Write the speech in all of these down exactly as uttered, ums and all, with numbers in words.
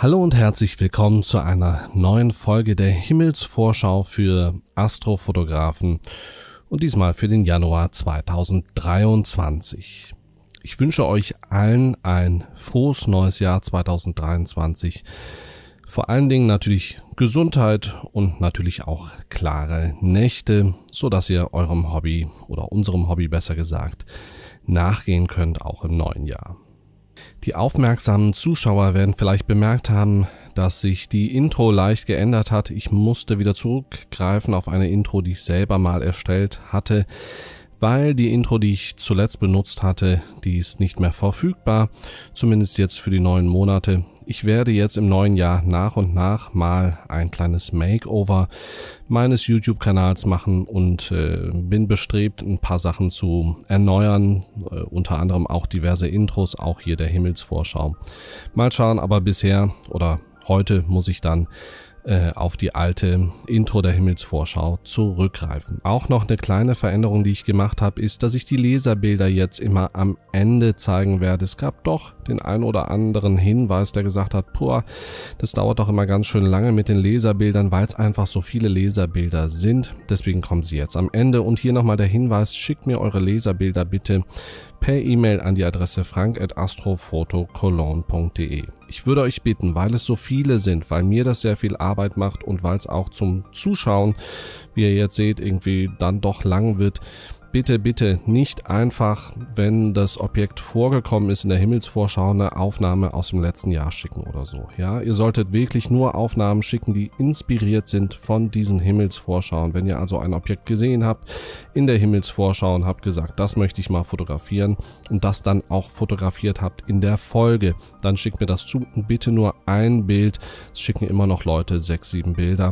Hallo und herzlich willkommen zu einer neuen Folge der Himmelsvorschau für Astrofotografen und diesmal für den Januar zweitausenddreiundzwanzig. Ich wünsche euch allen ein frohes neues Jahr zweitausenddreiundzwanzig. Vor allen Dingen natürlich Gesundheit und natürlich auch klare Nächte, so dass ihr eurem Hobby oder unserem Hobby besser gesagt nachgehen könnt, auch im neuen Jahr. Die aufmerksamen Zuschauer werden vielleicht bemerkt haben, dass sich die Intro leicht geändert hat. Ich musste wieder zurückgreifen auf eine Intro, die ich selber mal erstellt hatte, weil die Intro, die ich zuletzt benutzt hatte, die ist nicht mehr verfügbar, zumindest jetzt für die neuen Monate. Ich werde jetzt im neuen Jahr nach und nach mal ein kleines Makeover meines YouTube-Kanals machen und äh, bin bestrebt, ein paar Sachen zu erneuern, äh, unter anderem auch diverse Intros, auch hier der Himmelsvorschau. Mal schauen, aber bisher oder heute muss ich dann auf die alte Intro der Himmelsvorschau zurückgreifen. Auch noch eine kleine Veränderung, die ich gemacht habe, ist, dass ich die Leserbilder jetzt immer am Ende zeigen werde. Es gab doch den ein oder anderen Hinweis, der gesagt hat, boah, das dauert doch immer ganz schön lange mit den Leserbildern, weil es einfach so viele Leserbilder sind. Deswegen kommen sie jetzt am Ende. Und hier nochmal der Hinweis, schickt mir eure Leserbilder bitte per E-Mail an die Adresse frank at astrofotocologne punkt de. Ich würde euch bitten, weil es so viele sind, weil mir das sehr viel Arbeit macht und weil es auch zum Zuschauen, wie ihr jetzt seht, irgendwie dann doch lang wird, bitte, bitte nicht einfach, wenn das Objekt vorgekommen ist in der Himmelsvorschau, eine Aufnahme aus dem letzten Jahr schicken oder so. Ja, ihr solltet wirklich nur Aufnahmen schicken, die inspiriert sind von diesen Himmelsvorschauen. Wenn ihr also ein Objekt gesehen habt in der Himmelsvorschau und habt gesagt, das möchte ich mal fotografieren und das dann auch fotografiert habt in der Folge, dann schickt mir das zu und bitte nur ein Bild. Es schicken immer noch Leute sechs, sieben Bilder.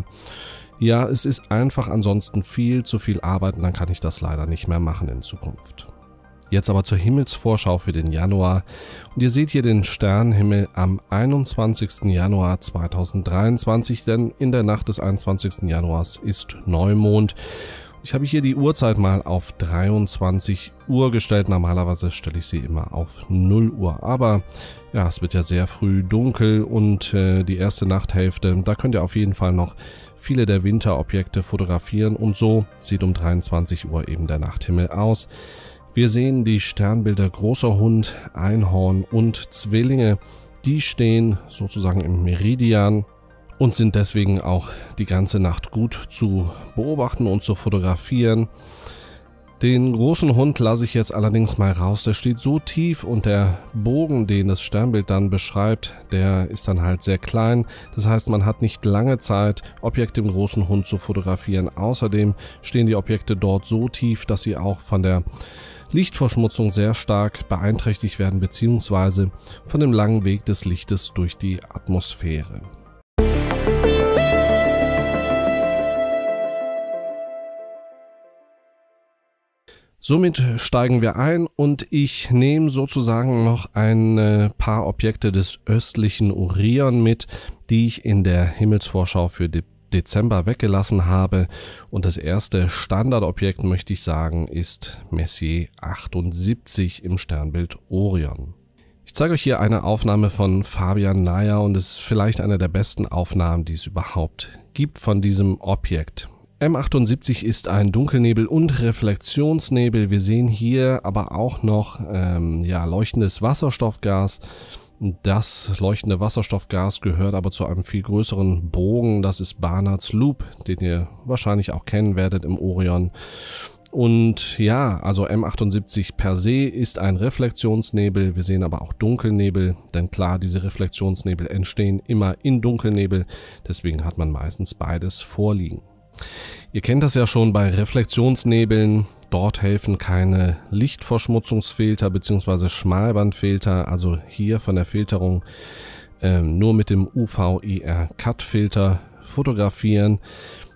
Ja, es ist einfach ansonsten viel zu viel Arbeit und dann kann ich das leider nicht mehr machen in Zukunft. Jetzt aber zur Himmelsvorschau für den Januar. Und ihr seht hier den Sternenhimmel am einundzwanzigsten Januar zweitausenddreiundzwanzig, denn in der Nacht des einundzwanzigsten Januars ist Neumond. Ich habe hier die Uhrzeit mal auf dreiundzwanzig Uhr gestellt. Normalerweise stelle ich sie immer auf null Uhr. Aber ja, es wird ja sehr früh dunkel und äh, die erste Nachthälfte, da könnt ihr auf jeden Fall noch viele der Winterobjekte fotografieren. Und so sieht um dreiundzwanzig Uhr eben der Nachthimmel aus. Wir sehen die Sternbilder Großer Hund, Einhorn und Zwillinge. Die stehen sozusagen im Meridian und sind deswegen auch die ganze Nacht gut zu beobachten und zu fotografieren. Den großen Hund lasse ich jetzt allerdings mal raus, der steht so tief und der Bogen, den das Sternbild dann beschreibt, der ist dann halt sehr klein. Das heißt, man hat nicht lange Zeit, Objekte im großen Hund zu fotografieren. Außerdem stehen die Objekte dort so tief, dass sie auch von der Lichtverschmutzung sehr stark beeinträchtigt werden, beziehungsweise von dem langen Weg des Lichtes durch die Atmosphäre. Somit steigen wir ein und ich nehme sozusagen noch ein paar Objekte des östlichen Orion mit, die ich in der Himmelsvorschau für Dezember weggelassen habe. Und das erste Standardobjekt, möchte ich sagen, ist Messier achtundsiebzig im Sternbild Orion. Ich zeige euch hier eine Aufnahme von Fabian Naya und es ist vielleicht eine der besten Aufnahmen, die es überhaupt gibt von diesem Objekt. M achtundsiebzig ist ein Dunkelnebel und Reflexionsnebel. Wir sehen hier aber auch noch ähm, ja, leuchtendes Wasserstoffgas. Das leuchtende Wasserstoffgas gehört aber zu einem viel größeren Bogen. Das ist Barnard's Loop, den ihr wahrscheinlich auch kennen werdet im Orion. Und ja, also M achtundsiebzig per se ist ein Reflexionsnebel. Wir sehen aber auch Dunkelnebel, denn klar, diese Reflexionsnebel entstehen immer in Dunkelnebel. Deswegen hat man meistens beides vorliegen. Ihr kennt das ja schon bei Reflexionsnebeln. Dort helfen keine Lichtverschmutzungsfilter bzw. Schmalbandfilter, also hier von der Filterung äh, nur mit dem U V I R Cut Filter fotografieren.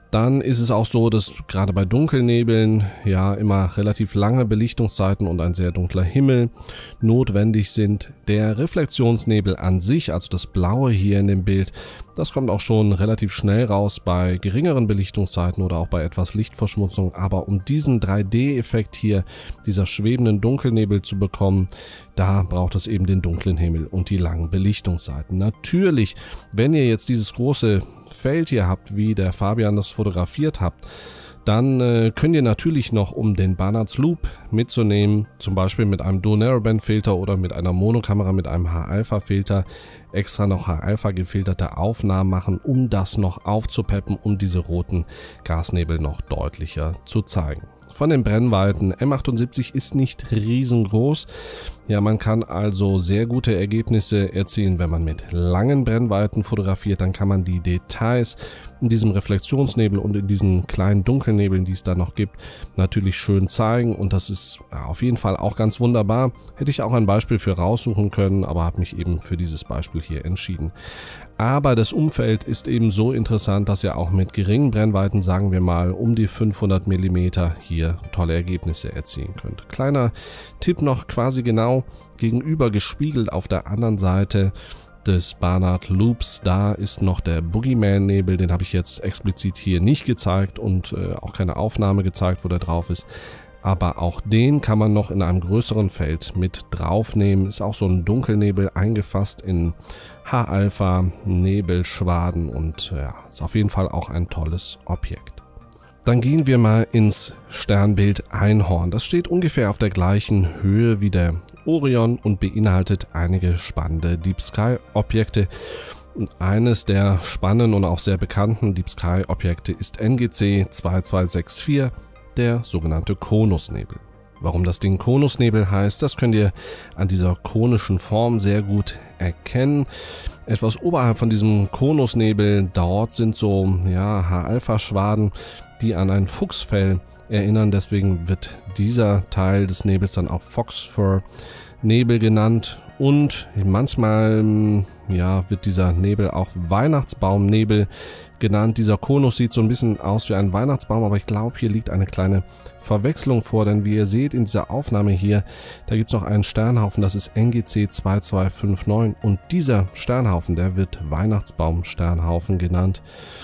Dann ist es auch so, dass gerade bei Dunkelnebeln ja immer relativ lange Belichtungszeiten und ein sehr dunkler Himmel notwendig sind. Der Reflexionsnebel an sich, also das Blaue hier in dem Bild, das kommt auch schon relativ schnell raus bei geringeren Belichtungszeiten oder auch bei etwas Lichtverschmutzung. Aber um diesen drei D-Effekt hier, dieser schwebenden Dunkelnebel zu bekommen, da braucht es eben den dunklen Himmel und die langen Belichtungszeiten. Natürlich, wenn ihr jetzt dieses große Feld hier habt, wie der Fabian das fotografiert habt, dann äh, könnt ihr natürlich noch, um den Barnard's Loop mitzunehmen, zum Beispiel mit einem Dual Narrowband Filter oder mit einer Monokamera mit einem H-Alpha Filter, extra noch H-Alpha gefilterte Aufnahmen machen, um das noch aufzupeppen, um diese roten Gasnebel noch deutlicher zu zeigen. Von den Brennweiten, M achtundsiebzig ist nicht riesengroß. Ja, man kann also sehr gute Ergebnisse erzielen, wenn man mit langen Brennweiten fotografiert. Dann kann man die Details in diesem Reflexionsnebel und in diesen kleinen Dunkelnebeln, die es da noch gibt, natürlich schön zeigen. Und das ist ja, auf jeden Fall auch ganz wunderbar. Hätte ich auch ein Beispiel für raussuchen können, aber habe mich eben für dieses Beispiel hier entschieden. Aber das Umfeld ist eben so interessant, dass ihr auch mit geringen Brennweiten, sagen wir mal um die fünfhundert Millimeter, hier tolle Ergebnisse erzielen könnt. Kleiner Tipp noch, quasi genau gegenüber gespiegelt auf der anderen Seite des Barnard Loops, da ist noch der Boogeyman-Nebel, den habe ich jetzt explizit hier nicht gezeigt und äh, auch keine Aufnahme gezeigt, wo der drauf ist. Aber auch den kann man noch in einem größeren Feld mit draufnehmen. Ist auch so ein Dunkelnebel eingefasst in H-Alpha, Nebelschwaden und ja, ist auf jeden Fall auch ein tolles Objekt. Dann gehen wir mal ins Sternbild Einhorn. Das steht ungefähr auf der gleichen Höhe wie der Orion und beinhaltet einige spannende Deep Sky Objekte. Und eines der spannenden und auch sehr bekannten Deep Sky Objekte ist N G C zwei zwei sechs vier. Der sogenannte Konusnebel. Warum das Ding Konusnebel heißt, das könnt ihr an dieser konischen Form sehr gut erkennen. Etwas oberhalb von diesem Konusnebel, dort sind so ja, H-Alpha-Schwaden, die an ein Fuchsfell erinnern. Deswegen wird dieser Teil des Nebels dann auch Foxfur Nebel genannt. Und manchmal ja, wird dieser Nebel auch Weihnachtsbaumnebel genannt. Dieser Konus sieht so ein bisschen aus wie ein Weihnachtsbaum, aber ich glaube, hier liegt eine kleine Verwechslung vor, denn wie ihr seht in dieser Aufnahme hier, da gibt es noch einen Sternhaufen, das ist N G C zwei zwei fünf neun und dieser Sternhaufen, der wird Weihnachtsbaum-Sternhaufen genannt.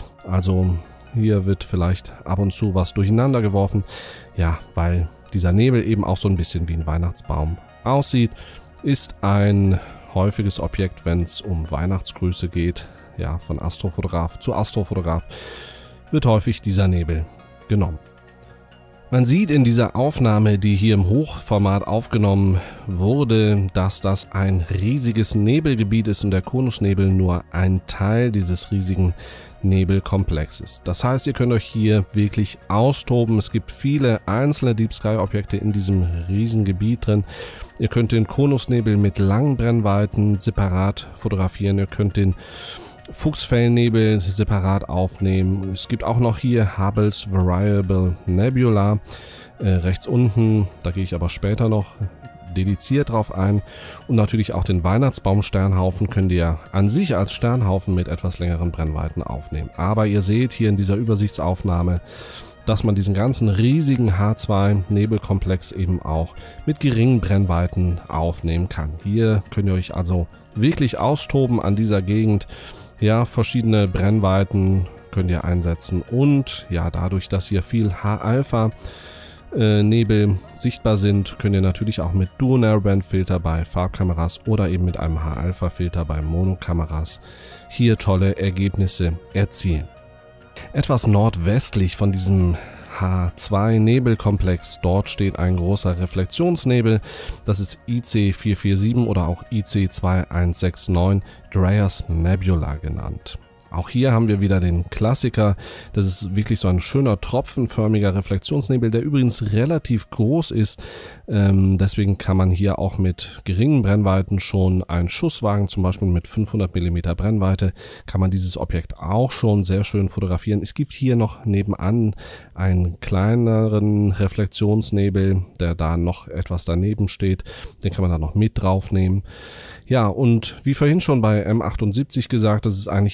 Also hier wird vielleicht ab und zu was durcheinander geworfen, ja, weil dieser Nebel eben auch so ein bisschen wie ein Weihnachtsbaum aussieht. Ist ein häufiges Objekt, wenn es um Weihnachtsgrüße geht. Ja, von Astrofotograf zu Astrofotograf wird häufig dieser Nebel genommen. Man sieht in dieser Aufnahme, die hier im Hochformat aufgenommen wurde, dass das ein riesiges Nebelgebiet ist und der Konusnebel nur ein Teil dieses riesigen Nebelkomplexes. Das heißt, ihr könnt euch hier wirklich austoben. Es gibt viele einzelne Deep Sky Objekte in diesem Riesengebiet drin. Ihr könnt den Konusnebel mit langen Brennweiten separat fotografieren. Ihr könnt den Fuchsfellnebel separat aufnehmen. Es gibt auch noch hier Hubble's Variable Nebula äh, rechts unten. Da gehe ich aber später noch dediziert drauf ein. Und natürlich auch den Weihnachtsbaum-Sternhaufen könnt ihr an sich als Sternhaufen mit etwas längeren Brennweiten aufnehmen. Aber ihr seht hier in dieser Übersichtsaufnahme, dass man diesen ganzen riesigen H zwei Nebelkomplex eben auch mit geringen Brennweiten aufnehmen kann. Hier könnt ihr euch also wirklich austoben an dieser Gegend. Ja, verschiedene Brennweiten könnt ihr einsetzen und ja, dadurch, dass hier viel H-Alpha äh, Nebel sichtbar sind, könnt ihr natürlich auch mit Dual Narrowband Filter bei Farbkameras oder eben mit einem H-Alpha Filter bei Monokameras hier tolle Ergebnisse erzielen. Etwas nordwestlich von diesem H zwei Nebelkomplex, dort steht ein großer Reflexionsnebel, das ist I C vier vier sieben oder auch I C zwei eins sechs neun, Dreyer's Nebula genannt. Auch hier haben wir wieder den Klassiker, das ist wirklich so ein schöner tropfenförmiger Reflexionsnebel, der übrigens relativ groß ist, ähm, deswegen kann man hier auch mit geringen Brennweiten schon einen Schuss wagen, zum Beispiel mit fünfhundert Millimeter Brennweite kann man dieses Objekt auch schon sehr schön fotografieren. Es gibt hier noch nebenan einen kleineren Reflexionsnebel, der da noch etwas daneben steht, den kann man da noch mit draufnehmen. Ja, und wie vorhin schon bei M achtundsiebzig gesagt, das ist eigentlich immer das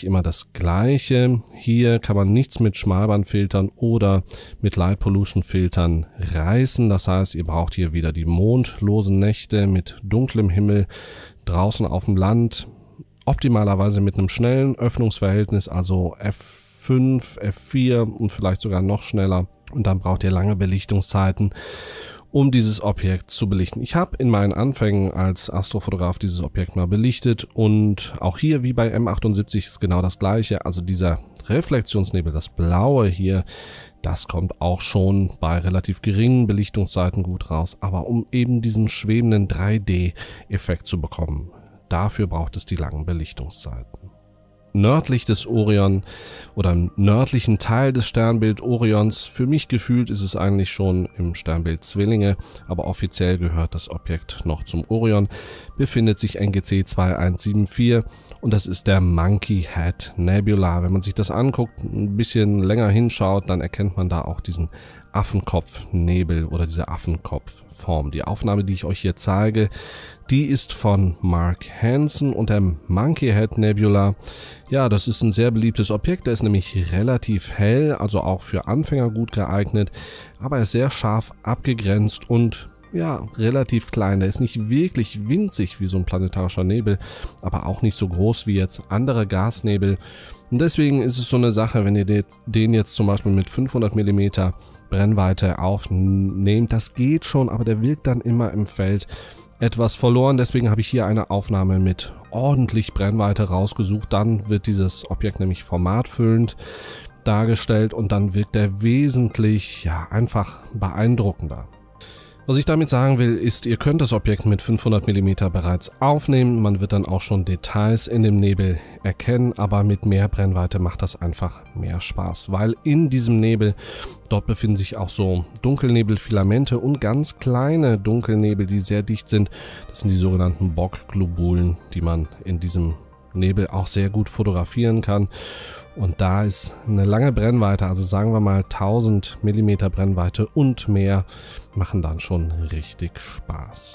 das gleiche. Hier kann man nichts mit Schmalbandfiltern oder mit Light Pollution Filtern reißen. Das heißt, ihr braucht hier wieder die mondlosen Nächte mit dunklem Himmel draußen auf dem Land. Optimalerweise mit einem schnellen Öffnungsverhältnis, also F fünf, F vier und vielleicht sogar noch schneller. Und dann braucht ihr lange Belichtungszeiten, um dieses Objekt zu belichten. Ich habe in meinen Anfängen als Astrofotograf dieses Objekt mal belichtet und auch hier wie bei M achtundsiebzig ist genau das gleiche. Also dieser Reflexionsnebel, das Blaue hier, das kommt auch schon bei relativ geringen Belichtungszeiten gut raus. Aber um eben diesen schwebenden drei D-Effekt zu bekommen, dafür braucht es die langen Belichtungszeiten. Nördlich des Orion oder im nördlichen Teil des Sternbild Orions, für mich gefühlt ist es eigentlich schon im Sternbild Zwillinge, aber offiziell gehört das Objekt noch zum Orion, befindet sich N G C zwei eins sieben vier und das ist der Monkey Head Nebula. Wenn man sich das anguckt, ein bisschen länger hinschaut, dann erkennt man da auch diesen Affenkopfnebel oder diese Affenkopfform. Die Aufnahme, die ich euch hier zeige, die ist von Mark Hansen und der Monkey Head Nebula. Ja, das ist ein sehr beliebtes Objekt, der ist nämlich relativ hell, also auch für Anfänger gut geeignet, aber er ist sehr scharf abgegrenzt und ja, relativ klein. Der ist nicht wirklich winzig wie so ein planetarischer Nebel, aber auch nicht so groß wie jetzt andere Gasnebel. Und deswegen ist es so eine Sache, wenn ihr den jetzt zum Beispiel mit fünfhundert Millimeter Brennweite aufnehmt, das geht schon, aber der wirkt dann immer im Feld etwas verloren. Deswegen habe ich hier eine Aufnahme mit ordentlich Brennweite rausgesucht. Dann wird dieses Objekt nämlich formatfüllend dargestellt und dann wirkt er wesentlich, ja, einfach beeindruckender. Was ich damit sagen will, ist, ihr könnt das Objekt mit fünfhundert Millimeter bereits aufnehmen. Man wird dann auch schon Details in dem Nebel erkennen, aber mit mehr Brennweite macht das einfach mehr Spaß, weil in diesem Nebel, dort befinden sich auch so Dunkelnebelfilamente und ganz kleine Dunkelnebel, die sehr dicht sind. Das sind die sogenannten Bok-Globulen, die man in diesem Nebel auch sehr gut fotografieren kann. Und da ist eine lange Brennweite, also sagen wir mal tausend Millimeter Brennweite und mehr, machen dann schon richtig Spaß.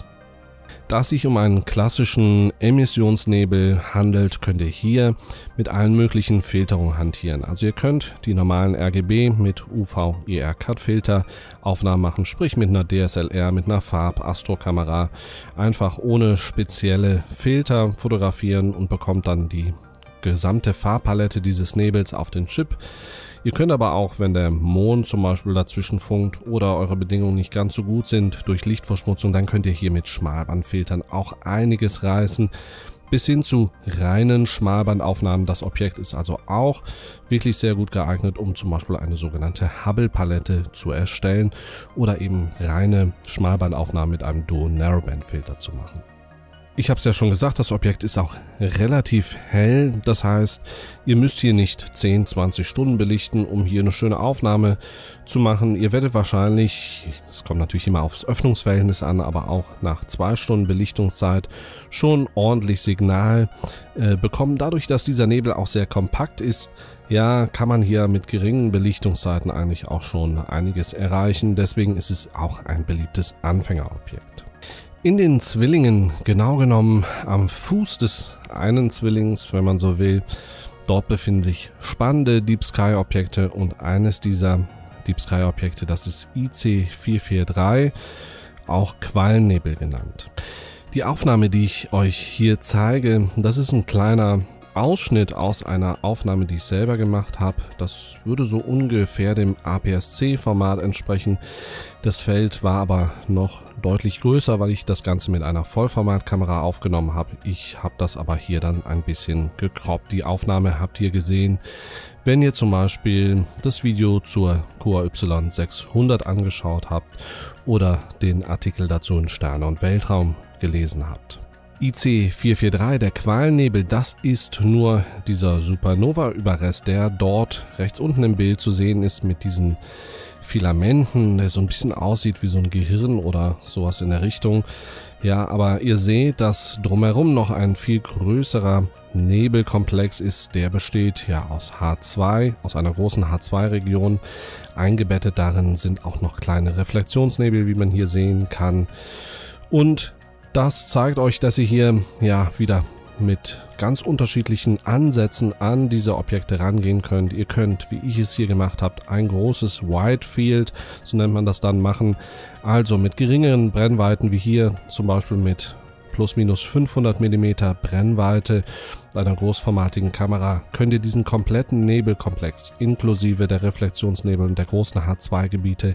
Da es sich um einen klassischen Emissionsnebel handelt, könnt ihr hier mit allen möglichen Filterungen hantieren. Also ihr könnt die normalen R G B mit U V I R Cut Filter Aufnahmen machen, sprich mit einer D S L R, mit einer Farb-Astro-Kamera, einfach ohne spezielle Filter fotografieren und bekommt dann die gesamte Farbpalette dieses Nebels auf den Chip. Ihr könnt aber auch, wenn der Mond zum Beispiel dazwischen funkt oder eure Bedingungen nicht ganz so gut sind durch Lichtverschmutzung, dann könnt ihr hier mit Schmalbandfiltern auch einiges reißen, bis hin zu reinen Schmalbandaufnahmen. Das Objekt ist also auch wirklich sehr gut geeignet, um zum Beispiel eine sogenannte Hubble-Palette zu erstellen oder eben reine Schmalbandaufnahmen mit einem Duo-Narrowband-Filter zu machen. Ich habe es ja schon gesagt, das Objekt ist auch relativ hell, das heißt, ihr müsst hier nicht zehn, zwanzig Stunden belichten, um hier eine schöne Aufnahme zu machen. Ihr werdet wahrscheinlich, es kommt natürlich immer aufs Öffnungsverhältnis an, aber auch nach zwei Stunden Belichtungszeit schon ordentlich Signal äh, bekommen. Dadurch, dass dieser Nebel auch sehr kompakt ist, ja, kann man hier mit geringen Belichtungszeiten eigentlich auch schon einiges erreichen. Deswegen ist es auch ein beliebtes Anfängerobjekt. In den Zwillingen, genau genommen am Fuß des einen Zwillings, wenn man so will, dort befinden sich spannende Deep Sky Objekte und eines dieser Deep Sky Objekte, das ist I C vier vier drei, auch Qualennebel genannt. Die Aufnahme, die ich euch hier zeige, das ist ein kleiner Ausschnitt aus einer Aufnahme, die ich selber gemacht habe. Das würde so ungefähr dem A P S C-Format entsprechen. Das Feld war aber noch deutlich größer, weil ich das Ganze mit einer Vollformatkamera aufgenommen habe. Ich habe das aber hier dann ein bisschen gekroppt. Die Aufnahme habt ihr gesehen, wenn ihr zum Beispiel das Video zur Q A Y sechshundert angeschaut habt oder den Artikel dazu in Sterne und Weltraum gelesen habt. I C vier vier drei, der Qualennebel, das ist nur dieser Supernova-Überrest, der dort rechts unten im Bild zu sehen ist mit diesen Filamenten, der so ein bisschen aussieht wie so ein Gehirn oder sowas in der Richtung. Ja, aber ihr seht, dass drumherum noch ein viel größerer Nebelkomplex ist, der besteht ja aus H zwei, aus einer großen H zwei Region. Eingebettet darin sind auch noch kleine Reflexionsnebel, wie man hier sehen kann. Und das zeigt euch, dass ihr hier ja wieder mit ganz unterschiedlichen Ansätzen an diese Objekte rangehen könnt. Ihr könnt, wie ich es hier gemacht habe, ein großes Wide Field, so nennt man das dann, machen. Also mit geringeren Brennweiten wie hier, zum Beispiel mit plus minus fünfhundert Millimeter Brennweite einer großformatigen Kamera, könnt ihr diesen kompletten Nebelkomplex inklusive der Reflexionsnebel und der großen H zwei Gebiete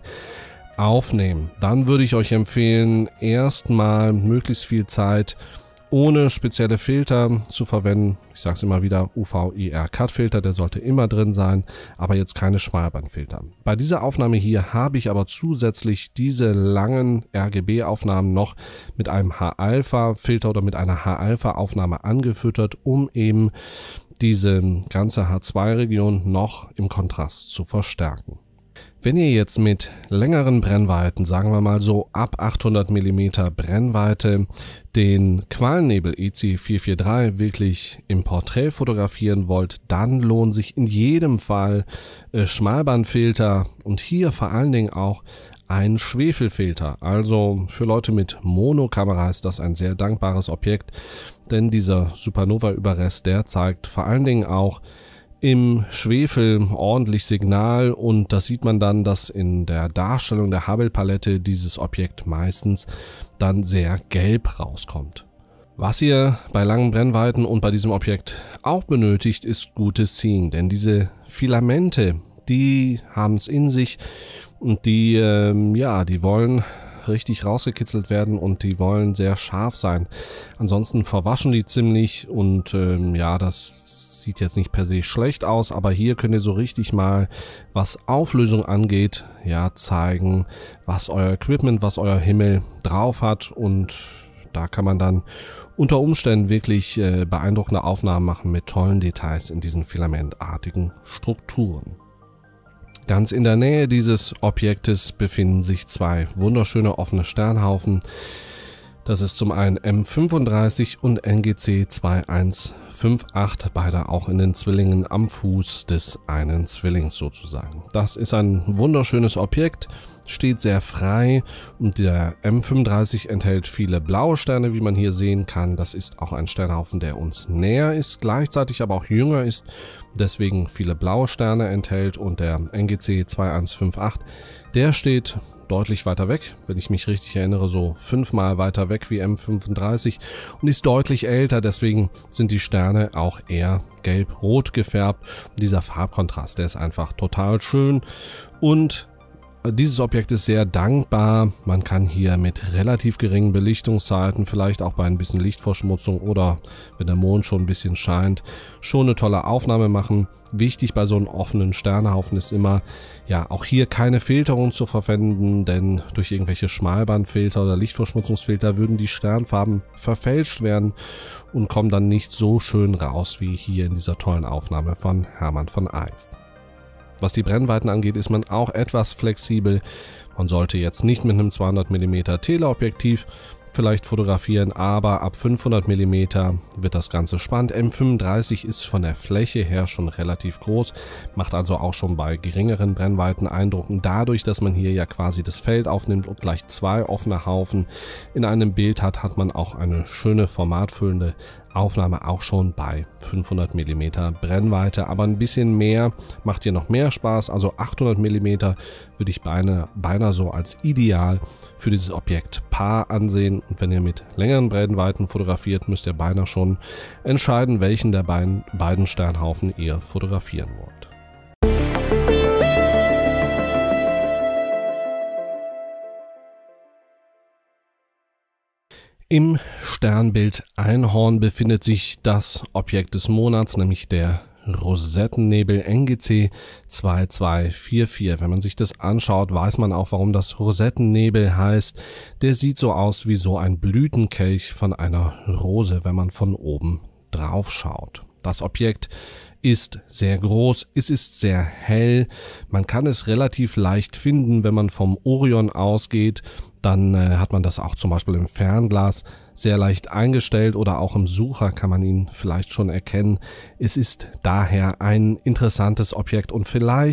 aufnehmen. Dann würde ich euch empfehlen, erstmal möglichst viel Zeit ohne spezielle Filter zu verwenden. Ich sage es immer wieder, U V I R Cut Filter, der sollte immer drin sein, aber jetzt keine Schmalbandfilter. Bei dieser Aufnahme hier habe ich aber zusätzlich diese langen R G B-Aufnahmen noch mit einem H-Alpha-Filter oder mit einer H-Alpha-Aufnahme angefüttert, um eben diese ganze H zwei Region noch im Kontrast zu verstärken. Wenn ihr jetzt mit längeren Brennweiten, sagen wir mal so ab achthundert Millimeter Brennweite, den Qualnebel E C vier vier drei wirklich im Porträt fotografieren wollt, dann lohnen sich in jedem Fall äh, Schmalbandfilter und hier vor allen Dingen auch ein Schwefelfilter. Also für Leute mit Monokamera ist das ein sehr dankbares Objekt, denn dieser Supernova-Überrest, der zeigt vor allen Dingen auch im Schwefel ordentlich Signal und das sieht man dann, dass in der Darstellung der Hubble-Palette dieses Objekt meistens dann sehr gelb rauskommt. Was ihr bei langen Brennweiten und bei diesem Objekt auch benötigt, ist gutes Seeing, denn diese Filamente, die haben es in sich und die, ähm, ja, die wollen richtig rausgekitzelt werden und die wollen sehr scharf sein. Ansonsten verwaschen die ziemlich und ähm, ja, das sieht jetzt nicht per se schlecht aus, aber hier könnt ihr so richtig mal, was Auflösung angeht, ja, zeigen, was euer Equipment, was euer Himmel drauf hat und da kann man dann unter Umständen wirklich äh, beeindruckende Aufnahmen machen mit tollen Details in diesen filamentartigen Strukturen. Ganz in der Nähe dieses Objektes befinden sich zwei wunderschöne offene Sternhaufen. Das ist zum einen M fünfunddreißig und N G C zwei eins fünf acht, beide auch in den Zwillingen am Fuß des einen Zwillings sozusagen. Das ist ein wunderschönes Objekt, steht sehr frei und der M fünfunddreißig enthält viele blaue Sterne, wie man hier sehen kann. Das ist auch ein Sternhaufen, der uns näher ist, gleichzeitig aber auch jünger ist, deswegen viele blaue Sterne enthält und der N G C zwei eins fünf acht, der steht deutlich weiter weg, wenn ich mich richtig erinnere, so fünfmal weiter weg wie M fünfunddreißig und ist deutlich älter, deswegen sind die Sterne auch eher gelb-rot gefärbt. Und dieser Farbkontrast, der ist einfach total schön und dieses Objekt ist sehr dankbar. Man kann hier mit relativ geringen Belichtungszeiten, vielleicht auch bei ein bisschen Lichtverschmutzung oder wenn der Mond schon ein bisschen scheint, schon eine tolle Aufnahme machen. Wichtig bei so einem offenen Sternhaufen ist immer, ja, auch hier keine Filterung zu verwenden, denn durch irgendwelche Schmalbandfilter oder Lichtverschmutzungsfilter würden die Sternfarben verfälscht werden und kommen dann nicht so schön raus wie hier in dieser tollen Aufnahme von Hermann von Eif. Was die Brennweiten angeht, ist man auch etwas flexibel. Man sollte jetzt nicht mit einem zweihundert Millimeter Teleobjektiv vielleicht fotografieren, aber ab fünfhundert Millimeter wird das Ganze spannend. M fünfunddreißig ist von der Fläche her schon relativ groß, macht also auch schon bei geringeren Brennweiten Eindruck. Und dadurch, dass man hier ja quasi das Feld aufnimmt und gleich zwei offene Haufen in einem Bild hat, hat man auch eine schöne formatfüllende Aufnahme auch schon bei fünfhundert Millimeter Brennweite, aber ein bisschen mehr macht hier noch mehr Spaß, also achthundert Millimeter würde ich beinahe, beinahe so als ideal für dieses Objekt Paar ansehen und wenn ihr mit längeren Brennweiten fotografiert, müsst ihr beinahe schon entscheiden, welchen der beiden, beiden Sternhaufen ihr fotografieren wollt. Im Sternbild Einhorn befindet sich das Objekt des Monats, nämlich der Rosettennebel N G C zwei zwei vier vier. Wenn man sich das anschaut, weiß man auch, warum das Rosettennebel heißt. Der sieht so aus wie so ein Blütenkelch von einer Rose, wenn man von oben drauf schaut. Das Objekt ist sehr groß, es ist sehr hell, man kann es relativ leicht finden, wenn man vom Orion ausgeht, dann äh, hat man das auch zum Beispiel im Fernglas sehr leicht eingestellt oder auch im Sucher kann man ihn vielleicht schon erkennen. Es ist daher ein interessantes Objekt und vielleicht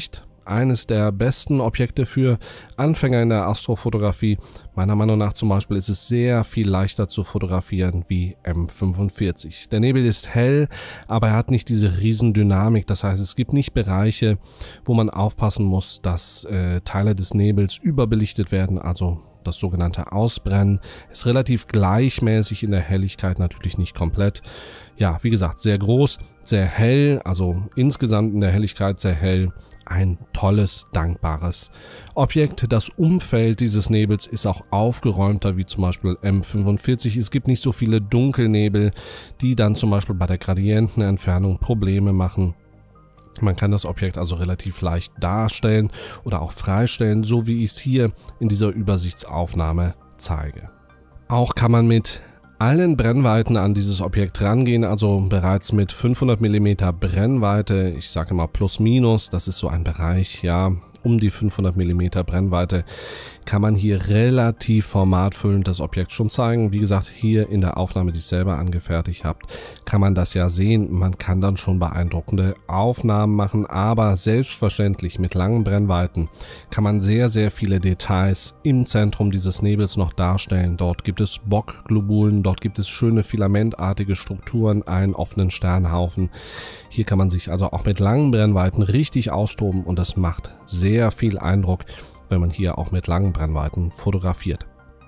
eines der besten Objekte für Anfänger in der Astrofotografie. Meiner Meinung nach zum Beispiel ist es sehr viel leichter zu fotografieren wie M fünfundvierzig. Der Nebel ist hell, aber er hat nicht diese Riesendynamik. Das heißt, es gibt nicht Bereiche, wo man aufpassen muss, dass äh, Teile des Nebels überbelichtet werden, also das sogenannte Ausbrennen. Ist relativ gleichmäßig in der Helligkeit, natürlich nicht komplett. Ja, wie gesagt, sehr groß, sehr hell, also insgesamt in der Helligkeit sehr hell. Ein tolles, dankbares Objekt. Das Umfeld dieses Nebels ist auch aufgeräumter wie zum Beispiel M fünfundvierzig. Es gibt nicht so viele Dunkelnebel, die dann zum Beispiel bei der Gradientenentfernung Probleme machen. Man kann das Objekt also relativ leicht darstellen oder auch freistellen, so wie ich es hier in dieser Übersichtsaufnahme zeige. Auch kann man mit allen Brennweiten an dieses Objekt rangehen, also bereits mit fünfhundert Millimeter Brennweite, ich sage immer plus minus, das ist so ein Bereich, ja, um die fünfhundert Millimeter Brennweite, kann man hier relativ formatfüllend das Objekt schon zeigen. Wie gesagt, hier in der Aufnahme, die ich selber angefertigt habe, kann man das ja sehen. Man kann dann schon beeindruckende Aufnahmen machen, aber selbstverständlich mit langen Brennweiten kann man sehr, sehr viele Details im Zentrum dieses Nebels noch darstellen. Dort gibt es Bockglobulen, dort gibt es schöne filamentartige Strukturen, einen offenen Sternhaufen. Hier kann man sich also auch mit langen Brennweiten richtig austoben und das macht sehr viel Eindruck, wenn man hier auch mit langen Brennweiten fotografiert.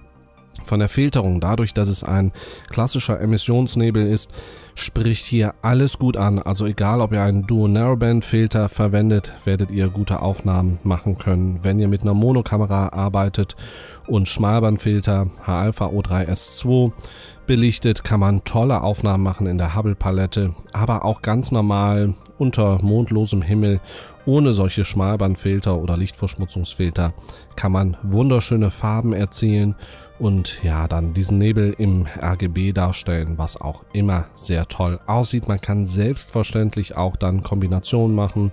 Von der Filterung, dadurch, dass es ein klassischer Emissionsnebel ist, spricht hier alles gut an. Also egal, ob ihr einen Duo-Narrowband-Filter verwendet, werdet ihr gute Aufnahmen machen können. Wenn ihr mit einer Monokamera arbeitet und Schmalbandfilter H-Alpha O drei S zwei belichtet, kann man tolle Aufnahmen machen in der Hubble-Palette, aber auch ganz normal unter mondlosem Himmel, ohne solche Schmalbandfilter oder Lichtverschmutzungsfilter, kann man wunderschöne Farben erzielen und ja, dann diesen Nebel im R G B darstellen, was auch immer sehr toll aussieht. Man kann selbstverständlich auch dann Kombinationen machen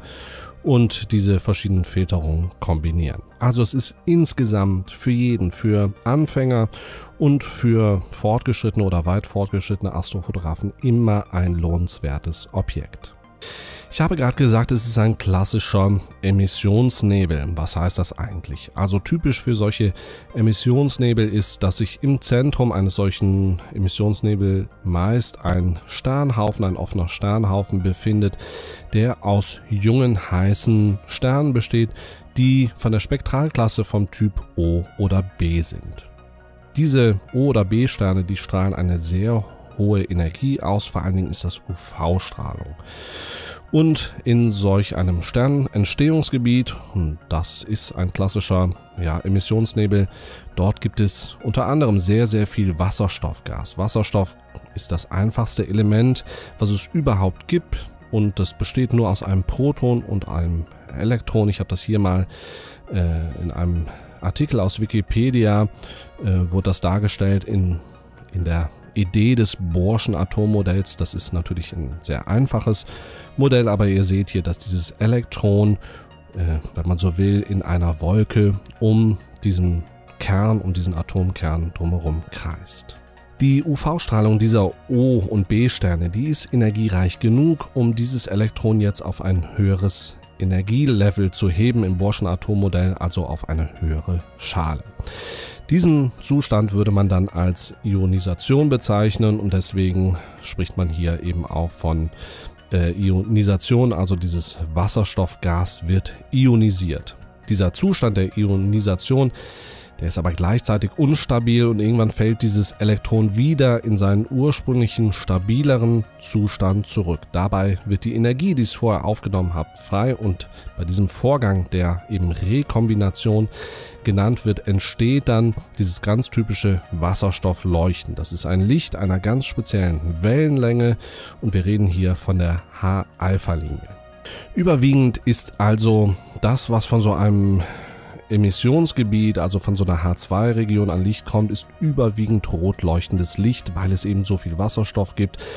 und diese verschiedenen Filterungen kombinieren. Also es ist insgesamt für jeden, für Anfänger und für fortgeschrittene oder weit fortgeschrittene Astrofotografen immer ein lohnenswertes Objekt. Ich habe gerade gesagt, es ist ein klassischer Emissionsnebel. Was heißt das eigentlich? Also typisch für solche Emissionsnebel ist, dass sich im Zentrum eines solchen Emissionsnebel meist ein Sternhaufen, ein offener Sternhaufen befindet, der aus jungen, heißen Sternen besteht, die von der Spektralklasse vom Typ O oder B sind. Diese O- oder B-Sterne, die strahlen eine sehr hohe Energie aus, vor allen Dingen ist das U V-Strahlung. Und in solch einem Sternentstehungsgebiet, und das ist ein klassischer ja, Emissionsnebel, dort gibt es unter anderem sehr, sehr viel Wasserstoffgas. Wasserstoff ist das einfachste Element, was es überhaupt gibt, und das besteht nur aus einem Proton und einem Elektron. Ich habe das hier mal äh, in einem Artikel aus Wikipedia, äh, wurde das dargestellt in, in der Idee des Bohrschen Atommodells. Das ist natürlich ein sehr einfaches Modell, aber ihr seht hier, dass dieses Elektron, äh, wenn man so will, in einer Wolke um diesen Kern, um diesen Atomkern drumherum kreist. Die U V-Strahlung dieser O- und B-Sterne, die ist energiereich genug, um dieses Elektron jetzt auf ein höheres Energielevel zu heben im Bohrschen Atommodell, also auf eine höhere Schale. Diesen Zustand würde man dann als Ionisation bezeichnen und deswegen spricht man hier eben auch von äh, Ionisation, also dieses Wasserstoffgas wird ionisiert. Dieser Zustand der Ionisation, der ist aber gleichzeitig unstabil und irgendwann fällt dieses Elektron wieder in seinen ursprünglichen stabileren Zustand zurück. Dabei wird die Energie, die es vorher aufgenommen hat, frei und bei diesem Vorgang, der eben Rekombination genannt wird, entsteht dann dieses ganz typische Wasserstoffleuchten. Das ist ein Licht einer ganz speziellen Wellenlänge und wir reden hier von der H-Alpha-Linie. Überwiegend ist also das, was von so einem Emissionsgebiet, also von so einer H zwei Region an Licht kommt, ist überwiegend rot leuchtendes Licht, weil es eben so viel Wasserstoff gibt.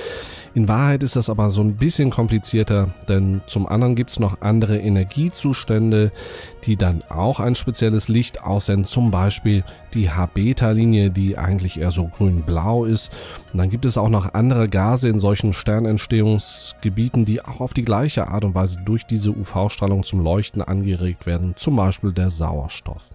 In Wahrheit ist das aber so ein bisschen komplizierter, denn zum anderen gibt es noch andere Energiezustände, die dann auch ein spezielles Licht aussenden, zum Beispiel die H-Beta-Linie, die eigentlich eher so grün-blau ist. Und dann gibt es auch noch andere Gase in solchen Sternentstehungsgebieten, die auch auf die gleiche Art und Weise durch diese U V-Strahlung zum Leuchten angeregt werden, zum Beispiel der Sauerstoff.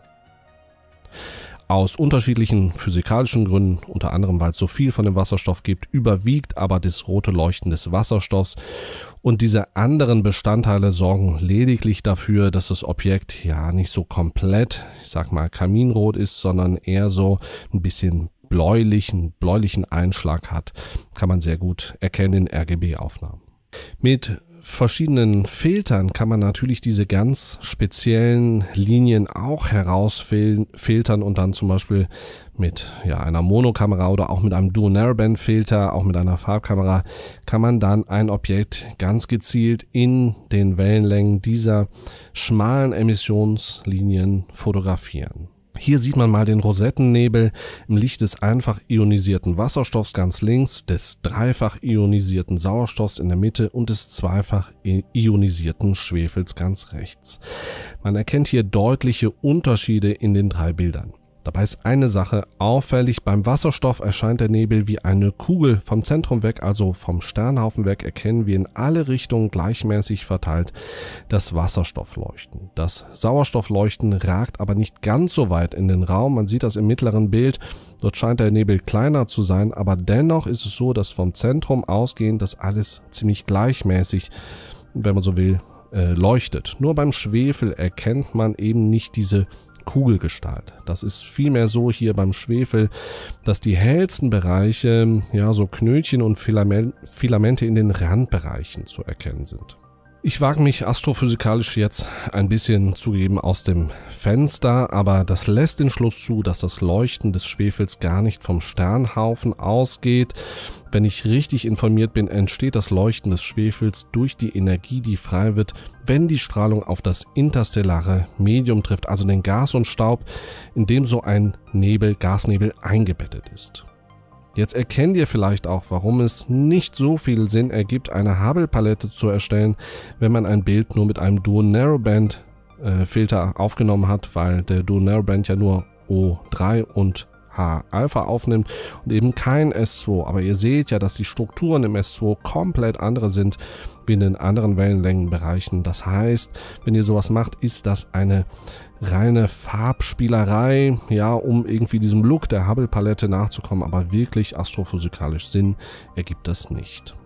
Aus unterschiedlichen physikalischen Gründen, unter anderem weil es so viel von dem Wasserstoff gibt, überwiegt aber das rote Leuchten des Wasserstoffs und diese anderen Bestandteile sorgen lediglich dafür, dass das Objekt ja nicht so komplett, ich sag mal kaminrot ist, sondern eher so ein bisschen bläulichen, bläulichen Einschlag hat. Kann man sehr gut erkennen in R G B-Aufnahmen. Mit verschiedenen Filtern kann man natürlich diese ganz speziellen Linien auch herausfiltern und dann zum Beispiel mit ja, einer Monokamera oder auch mit einem Dual Narrowband Filter, auch mit einer Farbkamera, kann man dann ein Objekt ganz gezielt in den Wellenlängen dieser schmalen Emissionslinien fotografieren. Hier sieht man mal den Rosettennebel im Licht des einfach ionisierten Wasserstoffs ganz links, des dreifach ionisierten Sauerstoffs in der Mitte und des zweifach ionisierten Schwefels ganz rechts. Man erkennt hier deutliche Unterschiede in den drei Bildern. Dabei ist eine Sache auffällig: Beim Wasserstoff erscheint der Nebel wie eine Kugel. Vom Zentrum weg, also vom Sternhaufen weg, erkennen wir in alle Richtungen gleichmäßig verteilt das Wasserstoffleuchten. Das Sauerstoffleuchten ragt aber nicht ganz so weit in den Raum. Man sieht das im mittleren Bild. Dort scheint der Nebel kleiner zu sein, aber dennoch ist es so, dass vom Zentrum ausgehend das alles ziemlich gleichmäßig, wenn man so will, äh, leuchtet. Nur beim Schwefel erkennt man eben nicht diese Kugelgestalt. Das ist vielmehr so hier beim Schwefel, dass die hellsten Bereiche, ja, so Knötchen und Filamente in den Randbereichen zu erkennen sind. Ich wage mich astrophysikalisch jetzt ein bisschen zugegeben aus dem Fenster, aber das lässt den Schluss zu, dass das Leuchten des Schwefels gar nicht vom Sternhaufen ausgeht. Wenn ich richtig informiert bin, entsteht das Leuchten des Schwefels durch die Energie, die frei wird, wenn die Strahlung auf das interstellare Medium trifft, also den Gas und Staub, in dem so ein Nebel, Gasnebel eingebettet ist. Jetzt erkennt ihr vielleicht auch, warum es nicht so viel Sinn ergibt, eine Hubble-Palette zu erstellen, wenn man ein Bild nur mit einem Dual Narrowband äh, Filter aufgenommen hat, weil der Dual Narrowband ja nur O drei und H-Alpha aufnimmt und eben kein S zwei. Aber ihr seht ja, dass die Strukturen im S zwei komplett andere sind wie in den anderen Wellenlängenbereichen. Das heißt, wenn ihr sowas macht, ist das eine reine Farbspielerei, ja, um irgendwie diesem Look der Hubble-Palette nachzukommen, aber wirklich astrophysikalisch Sinn ergibt das nicht.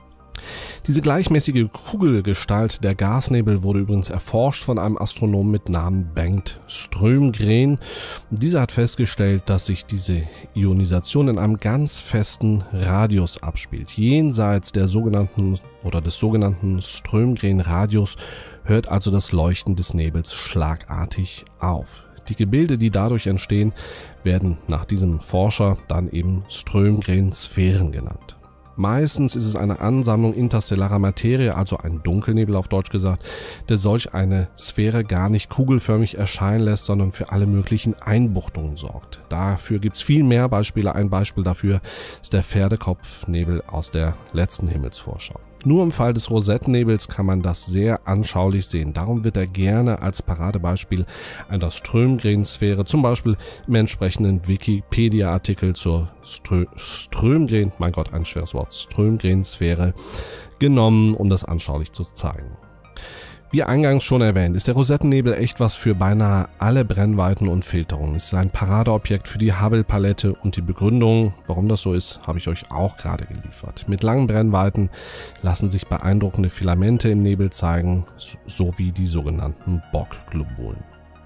Diese gleichmäßige Kugelgestalt der Gasnebel wurde übrigens erforscht von einem Astronomen mit Namen Bengt Strömgren. Dieser hat festgestellt, dass sich diese Ionisation in einem ganz festen Radius abspielt. Jenseits der sogenannten oder des sogenannten Strömgren-Radius hört also das Leuchten des Nebels schlagartig auf. Die Gebilde, die dadurch entstehen, werden nach diesem Forscher dann eben Strömgren-Sphären genannt. Meistens ist es eine Ansammlung interstellarer Materie, also ein Dunkelnebel auf Deutsch gesagt, der solch eine Sphäre gar nicht kugelförmig erscheinen lässt, sondern für alle möglichen Einbuchtungen sorgt. Dafür gibt es viel mehr Beispiele. Ein Beispiel dafür ist der Pferdekopfnebel aus der letzten Himmelsvorschau. Nur im Fall des Rosettennebels kann man das sehr anschaulich sehen. Darum wird er gerne als Paradebeispiel einer Strömgren-Sphäre, zum Beispiel im entsprechenden Wikipedia-Artikel zur Strö Strömgren, mein Gott, ein schweres Wort, Strömgren-Sphäre genommen, um das anschaulich zu zeigen. Wie eingangs schon erwähnt, ist der Rosettennebel echt was für beinahe alle Brennweiten und Filterungen. Es ist ein Paradeobjekt für die Hubble-Palette und die Begründung, warum das so ist, habe ich euch auch gerade geliefert. Mit langen Brennweiten lassen sich beeindruckende Filamente im Nebel zeigen, sowie die sogenannten Bock-Globulen.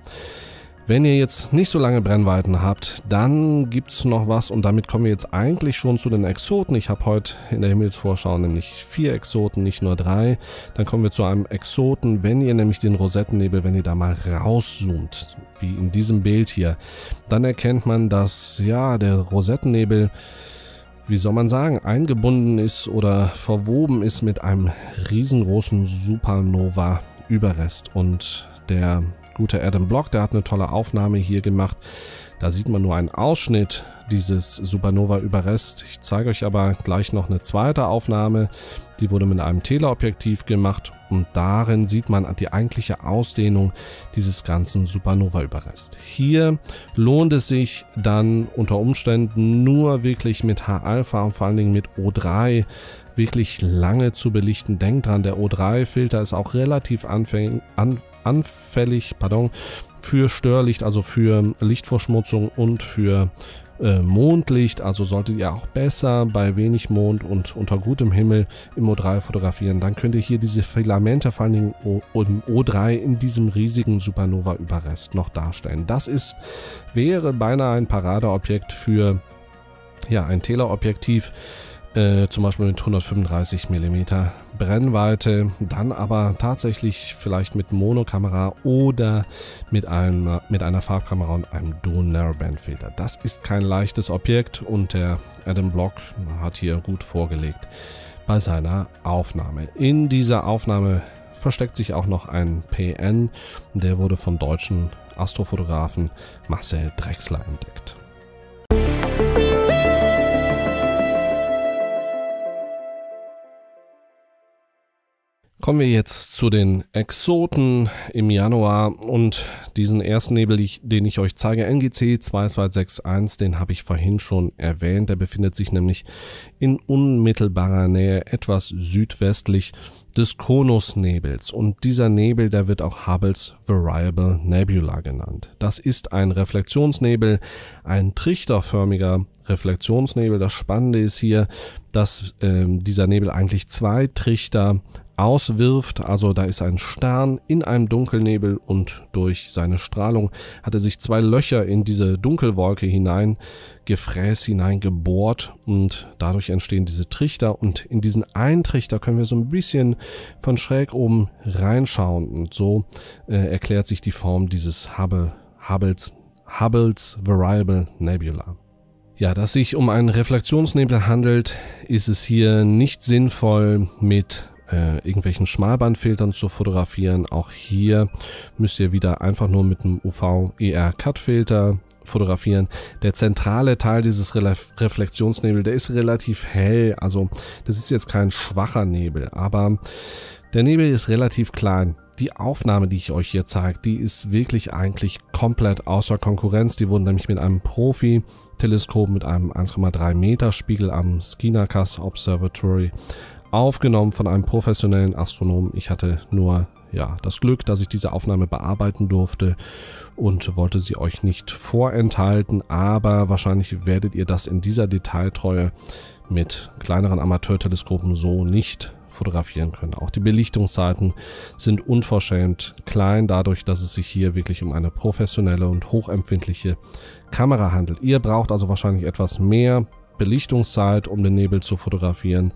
Wenn ihr jetzt nicht so lange Brennweiten habt, dann gibt es noch was und damit kommen wir jetzt eigentlich schon zu den Exoten. Ich habe heute in der Himmelsvorschau nämlich vier Exoten, nicht nur drei. Dann kommen wir zu einem Exoten, wenn ihr nämlich den Rosettennebel, wenn ihr da mal rauszoomt, wie in diesem Bild hier, dann erkennt man, dass ja der Rosettennebel, wie soll man sagen, eingebunden ist oder verwoben ist mit einem riesengroßen Supernova-Überrest. Und der gute Adam Block, der hat eine tolle Aufnahme hier gemacht. Da sieht man nur einen Ausschnitt dieses Supernova-Überrest. Ich zeige euch aber gleich noch eine zweite Aufnahme, die wurde mit einem Teleobjektiv gemacht und darin sieht man die eigentliche Ausdehnung dieses ganzen Supernova-Überrest. Hier lohnt es sich dann unter Umständen nur wirklich mit H-Alpha und vor allen Dingen mit O drei wirklich lange zu belichten. Denkt dran, der O drei Filter ist auch relativ anfänglich, an, anfällig pardon, für Störlicht, also für Lichtverschmutzung und für äh, Mondlicht. Also solltet ihr auch besser bei wenig Mond und unter gutem Himmel im O drei fotografieren. Dann könnt ihr hier diese Filamente, vor allen Dingen im O drei, in diesem riesigen Supernova-Überrest noch darstellen. Das ist, wäre beinahe ein Paradeobjekt für ja, ein Teleobjektiv. Äh, zum Beispiel mit hundertfünfunddreißig Millimeter Brennweite, dann aber tatsächlich vielleicht mit Monokamera oder mit, einem, mit einer Farbkamera und einem Dual Narrowband Filter. Das ist kein leichtes Objekt und der Adam Block hat hier gut vorgelegt bei seiner Aufnahme. In dieser Aufnahme versteckt sich auch noch ein P N, der wurde vom deutschen Astrofotografen Marcel Drechsler entdeckt. Kommen wir jetzt zu den Exoten im Januar und diesen ersten Nebel, den ich euch zeige, N G C zwei zwei sechs eins, den habe ich vorhin schon erwähnt. Der befindet sich nämlich in unmittelbarer Nähe etwas südwestlich des Konusnebels und dieser Nebel, der wird auch Hubble's Variable Nebula genannt. Das ist ein Reflexionsnebel, ein trichterförmiger Reflexionsnebel. Das Spannende ist hier, dass äh, dieser Nebel eigentlich zwei Trichter auswirft, also da ist ein Stern in einem Dunkelnebel und durch seine Strahlung hat er sich zwei Löcher in diese Dunkelwolke hinein gefräst, hineingebohrt und dadurch entstehen diese Trichter und in diesen einen Trichter können wir so ein bisschen von schräg oben reinschauen und so äh, erklärt sich die Form dieses Hubble, Hubble's, Hubble's Variable Nebula. Ja, dass sich um einen Reflexionsnebel handelt, ist es hier nicht sinnvoll mit Äh, irgendwelchen Schmalbandfiltern zu fotografieren. Auch hier müsst ihr wieder einfach nur mit einem U V-E R-Cut-Filter fotografieren. Der zentrale Teil dieses Re Reflexionsnebel, der ist relativ hell, also das ist jetzt kein schwacher Nebel, aber der Nebel ist relativ klein. Die Aufnahme, die ich euch hier zeige, die ist wirklich eigentlich komplett außer Konkurrenz. Die wurden nämlich mit einem Profi-Teleskop mit einem eins Komma drei Meter Spiegel am Skinnacus Observatory aufgenommen von einem professionellen Astronomen. Ich hatte nur ja das Glück, dass ich diese Aufnahme bearbeiten durfte und wollte sie euch nicht vorenthalten, aber wahrscheinlich werdet ihr das in dieser Detailtreue mit kleineren Amateurteleskopen so nicht fotografieren können. Auch die Belichtungszeiten sind unverschämt klein, dadurch, dass es sich hier wirklich um eine professionelle und hochempfindliche Kamera handelt. Ihr braucht also wahrscheinlich etwas mehr Belichtungszeit, um den Nebel zu fotografieren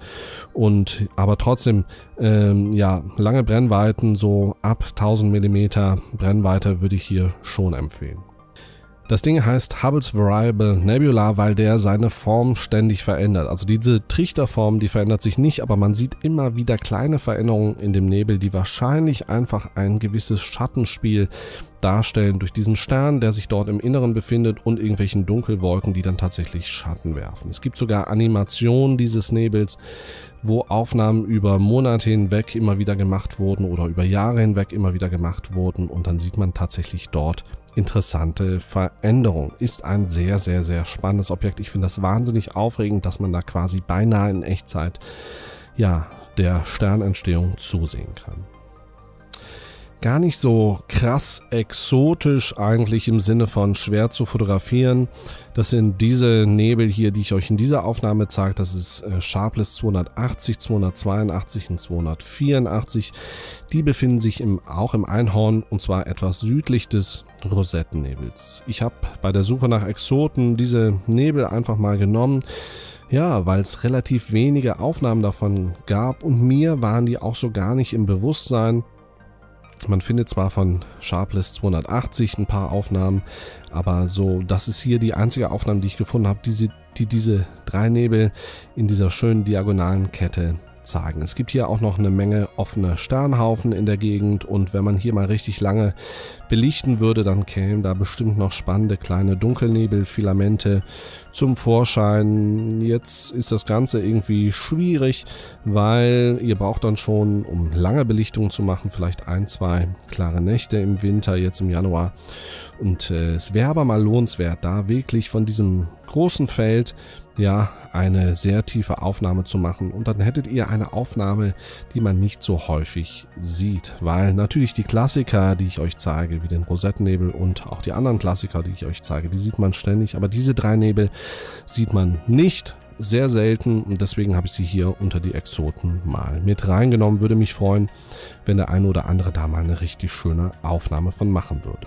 und aber trotzdem ähm, ja lange Brennweiten, so ab tausend Millimeter Brennweite würde ich hier schon empfehlen. Das Ding heißt Hubble's Variable Nebula, weil der seine Form ständig verändert. Also diese Trichterform, die verändert sich nicht, aber man sieht immer wieder kleine Veränderungen in dem Nebel, die wahrscheinlich einfach ein gewisses Schattenspiel darstellen durch diesen Stern, der sich dort im Inneren befindet und irgendwelchen Dunkelwolken, die dann tatsächlich Schatten werfen. Es gibt sogar Animationen dieses Nebels, wo Aufnahmen über Monate hinweg immer wieder gemacht wurden oder über Jahre hinweg immer wieder gemacht wurden und dann sieht man tatsächlich dort interessante Veränderungen. Ist ein sehr, sehr, sehr spannendes Objekt. Ich finde das wahnsinnig aufregend, dass man da quasi beinahe in Echtzeit ja, der Sternentstehung zusehen kann. Gar nicht so krass exotisch eigentlich im Sinne von schwer zu fotografieren. Das sind diese Nebel hier, die ich euch in dieser Aufnahme zeige. Das ist äh, Sharpless zweihundertachtzig, zweihundertzweiundachtzig und zweihundertvierundachtzig. Die befinden sich im, auch im Einhorn und zwar etwas südlich des Rosettennebels. Ich habe bei der Suche nach Exoten diese Nebel einfach mal genommen. Ja, weil es relativ wenige Aufnahmen davon gab und mir waren die auch so gar nicht im Bewusstsein. Man findet zwar von Sharpless zweihundertachtzig ein paar Aufnahmen, aber so, das ist hier die einzige Aufnahme, die ich gefunden habe, die, die diese drei Nebel in dieser schönen diagonalen Kette zeigen. Es gibt hier auch noch eine Menge offene Sternhaufen in der Gegend und wenn man hier mal richtig lange belichten würde, dann kämen da bestimmt noch spannende kleine Dunkelnebelfilamente zum Vorschein. Jetzt ist das Ganze irgendwie schwierig, weil ihr braucht dann schon, um lange Belichtungen zu machen, vielleicht ein, zwei klare Nächte im Winter, jetzt im Januar. Und äh, es wäre aber mal lohnenswert, da wirklich von diesem großen Feld ja eine sehr tiefe Aufnahme zu machen und dann hättet ihr eine Aufnahme, die man nicht so häufig sieht, weil natürlich die Klassiker, die ich euch zeige, wie den Rosettennebel und auch die anderen Klassiker, die ich euch zeige, die sieht man ständig, aber diese drei Nebel sieht man nicht, sehr selten und deswegen habe ich sie hier unter die Exoten mal mit reingenommen. Würde mich freuen, wenn der eine oder andere da mal eine richtig schöne Aufnahme von machen würde.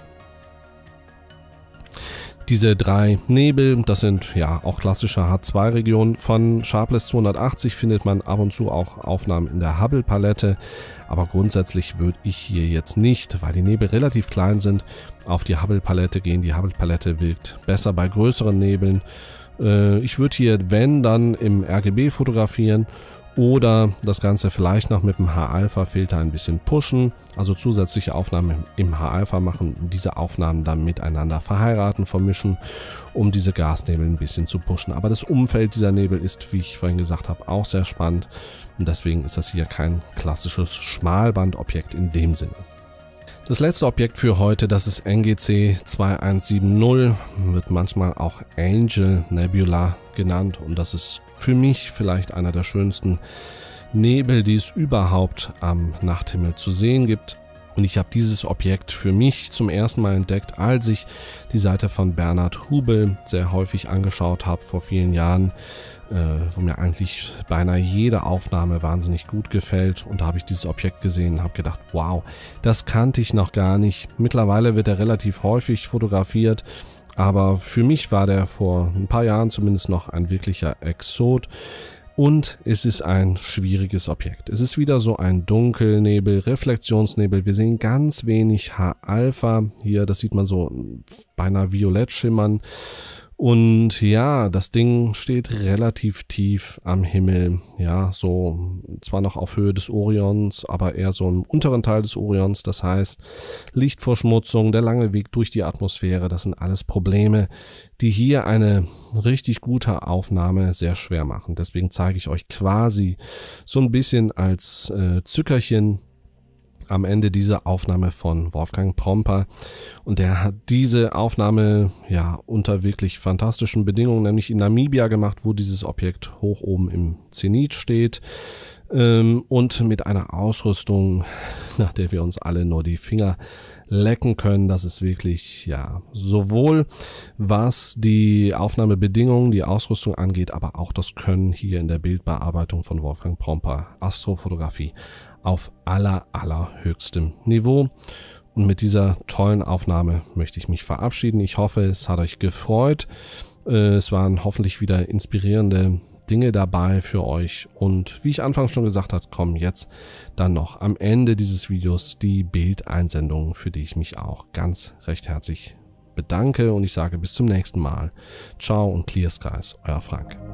Diese drei Nebel, das sind ja auch klassische H zwei Regionen. Von Sharpless zweihundertachtzig findet man ab und zu auch Aufnahmen in der Hubble-Palette, aber grundsätzlich würde ich hier jetzt nicht, weil die Nebel relativ klein sind, auf die Hubble-Palette gehen. Die Hubble-Palette wirkt besser bei größeren Nebeln. Äh, ich würde hier, wenn, dann im R G B fotografieren oder das Ganze vielleicht noch mit dem H-Alpha-Filter ein bisschen pushen, also zusätzliche Aufnahmen im H-Alpha machen, diese Aufnahmen dann miteinander verheiraten, vermischen, um diese Gasnebel ein bisschen zu pushen. Aber das Umfeld dieser Nebel ist, wie ich vorhin gesagt habe, auch sehr spannend und deswegen ist das hier kein klassisches Schmalbandobjekt in dem Sinne. Das letzte Objekt für heute, das ist N G C zwei eins sieben null, wird manchmal auch Angel Nebula genannt und das ist für mich vielleicht einer der schönsten Nebel, die es überhaupt am Nachthimmel zu sehen gibt. Und ich habe dieses Objekt für mich zum ersten Mal entdeckt, als ich die Seite von Bernhard Hubel sehr häufig angeschaut habe vor vielen Jahren, äh, wo mir eigentlich beinahe jede Aufnahme wahnsinnig gut gefällt. Und da habe ich dieses Objekt gesehen und habe gedacht, wow, das kannte ich noch gar nicht. Mittlerweile wird er relativ häufig fotografiert, aber für mich war der vor ein paar Jahren zumindest noch ein wirklicher Exot. Und es ist ein schwieriges Objekt. Es ist wieder so ein Dunkelnebel, Reflexionsnebel. Wir sehen ganz wenig H-Alpha. Hier, das sieht man so beinahe violett schimmern. Und ja, das Ding steht relativ tief am Himmel. Ja, so zwar noch auf Höhe des Orions, aber eher so im unteren Teil des Orions. Das heißt, Lichtverschmutzung, der lange Weg durch die Atmosphäre, das sind alles Probleme, die hier eine richtig gute Aufnahme sehr schwer machen. Deswegen zeige ich euch quasi so ein bisschen als äh, Zückerchen am Ende dieser Aufnahme von Wolfgang Pomper und der hat diese Aufnahme ja unter wirklich fantastischen Bedingungen, nämlich in Namibia gemacht, wo dieses Objekt hoch oben im Zenit steht ähm, und mit einer Ausrüstung, nach der wir uns alle nur die Finger lecken können. Das ist wirklich, ja, sowohl was die Aufnahmebedingungen, die Ausrüstung angeht, aber auch das Können hier in der Bildbearbeitung von Wolfgang Pomper, Astrofotografie auf aller, allerhöchstem Niveau. Und mit dieser tollen Aufnahme möchte ich mich verabschieden. Ich hoffe, es hat euch gefreut. Es waren hoffentlich wieder inspirierende Dinge dabei für euch. Und wie ich anfangs schon gesagt habe, kommen jetzt dann noch am Ende dieses Videos die Bildeinsendungen, für die ich mich auch ganz recht herzlich bedanke. Und ich sage bis zum nächsten Mal. Ciao und Clear Skies, euer Frank.